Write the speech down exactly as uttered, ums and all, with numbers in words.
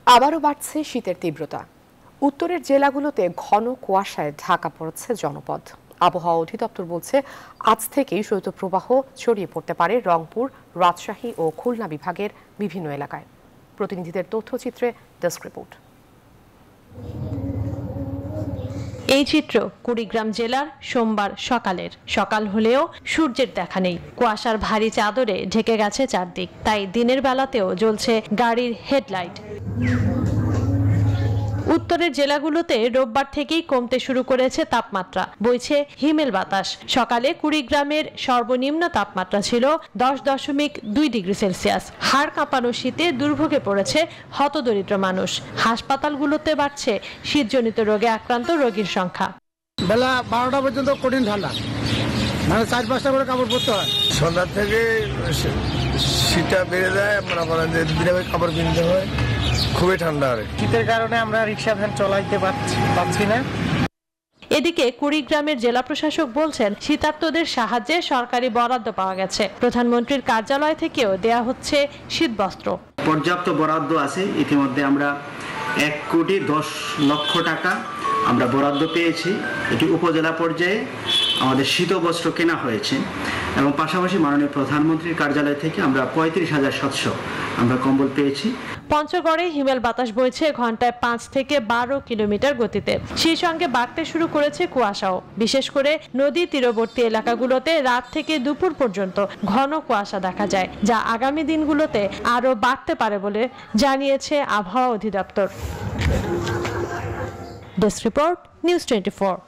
আবারও বাড়ছে শীতের তীব্রতা। উত্তরের জেলাগুলোতে ঘন কুয়াশায় ঢাকা পড়েছে জনপদ। আবহাওয়া অধিদপ্তর বলছে আজ থেকেই শৈত্যপ্রবাহ ছড়িয়ে পড়তে পারে রংপুর, রাজশাহী ও খুলনা বিভাগের বিভিন্ন এলাকায়। প্রতিনিধিদের তথ্যচিত্রে ডেস্ক রিপোর্ট। এই চিত্র কুড়িগ্রাম জেলার সোমবার সকালের। সকাল হলেও সূর্যের দেখা নেই, কুয়াশার ভারী চাদরে ঢেকে গেছে চারদিক। তাই দিনের বেলাতেও জ্বলছে গাড়ির হেডলাইট। উত্তরের জেলাগুলোতে রোববার থেকেই কমতে শুরু করেছে তাপমাত্রা, বইছে হিমেল বাতাস। সকালে কুড়িগ্রামের সর্বনিম্ন তাপমাত্রা ছিল দশ দশমিক দুই ডিগ্রি সেলসিয়াস। হাড় কাঁপানো শীতে দুর্ভোগে পড়েছে হতদরিদ্র মানুষ। হাসপাতালগুলোতে বাড়ছে শীতজনিত রোগে আক্রান্ত রোগীর সংখ্যা। বেলা বারোটা পর্যন্ত কঠিন ঠান্ডা, মানে চার পাঁচটা করে কাপড় পরতে হয়। সন্ধ্যা থেকে শীতটা বেড়ে যায়, মনে করেন যে দিনে কাপড় কিনতে হয়, খুবই ঠান্ডা হয়। শীতের কারণে আমরা রিক্সা ভ্যান চালাইতে পারছি না। এদিকে কুড়িগ্রামের জেলা প্রশাসক বলছেন শীতার্তদের সাহায্যে সরকারি বরাদ্দ পাওয়া গেছে। প্রধানমন্ত্রীর কার্যালয় থেকেও দেয়া হচ্ছে শীতবস্ত্র। পর্যাপ্ত বরাদ্দ আছে। ইতিমধ্যে আমরা এক কোটি দশ লক্ষ টাকা আমরা বরাদ্দ পেয়েছি। এটি উপজেলা পর্যায়ে আমাদের শীতবস্ত্র কেনা হয়েছে এবং পাশাপাশি মাননীয় প্রধানমন্ত্রীর কার্যালয় থেকে আমরা পঁয়ত্রিশ হাজার সাতশো আমরা কম্বল পেয়েছি। পঞ্চগড়ে হিমেল বাতাস বইছে ঘন্টায় পাঁচ থেকে বারো কিলোমিটার গতিতে। সেই সঙ্গে বাড়তে শুরু করেছে কুয়াশাও। বিশেষ করে নদী তীরবর্তী এলাকাগুলোতে রাত থেকে দুপুর পর্যন্ত ঘন কুয়াশা দেখা যায়, যা আগামী দিনগুলোতে আরও বাড়তে পারে বলে জানিয়েছে আবহাওয়া অধিদপ্তর। Desk report, news twenty four.